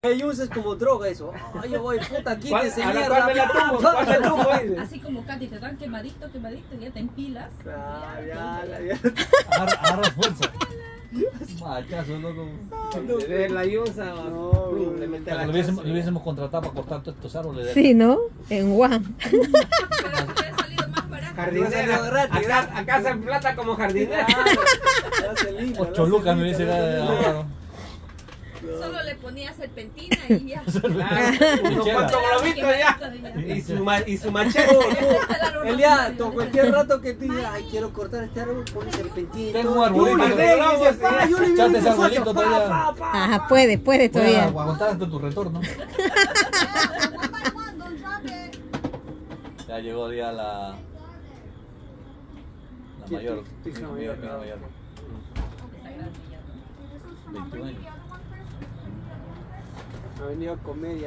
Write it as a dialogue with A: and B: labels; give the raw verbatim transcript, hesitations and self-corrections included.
A: Ayuso es como droga eso. Ay, yo voy, puta, quítese
B: ¿Cuál- a la
A: mierda.
B: cual me la tumbo? ¿Cuál me la tumbo?
C: Así como Katy, te dan quemadito, quemadito, ya te empilas.
A: Ah, ya, ya, ya.
D: Agarra, agarra fuerza. Machazo, loco.
B: De ver la yusa,
A: No,
B: plum, le mete a la
D: Le hubiésemos,
B: casa.
D: le hubiésemos contratado para cortar todos estos árboles. de-
E: Sí, ¿no? En Juan.
C: Pero te hubiera salido más barato.
B: Jardinera.
A: No, gratis,
B: Acá,
A: gratis.
B: acá hacen plata como jardinera.
A: Ya se limpia,
D: Ocho
A: ya
D: lucas
A: se
D: me hubiese
A: limpia,
D: ahorrado.
C: Solo le ponías serpentina y ya.
B: Claro, unos
D: Chela.
B: cuantos globitos ya. Y su, ma- y su machete.
A: Elia, tú cualquier rato que pida, ay, quiero cortar este árbol, pones serpentina.
D: Tengo un arbolito.
A: Yo le veo, dice, pa, yo le veo
D: Echate ese
A: ese
D: arbolito
A: socio,
D: todavía.
A: pa, pa, pa.
E: Ajá, puede, puede
D: Voy a
E: todavía.
D: aguantar hasta tu retorno. Ya llegó ya la. La
A: Sí,
D: mayor.
A: sí, sí,
D: Mi-
A: la
D: mi-
A: mayor,
D: mi
A: claro.
D: mayor. veintiún años.
A: Ha venido a comer.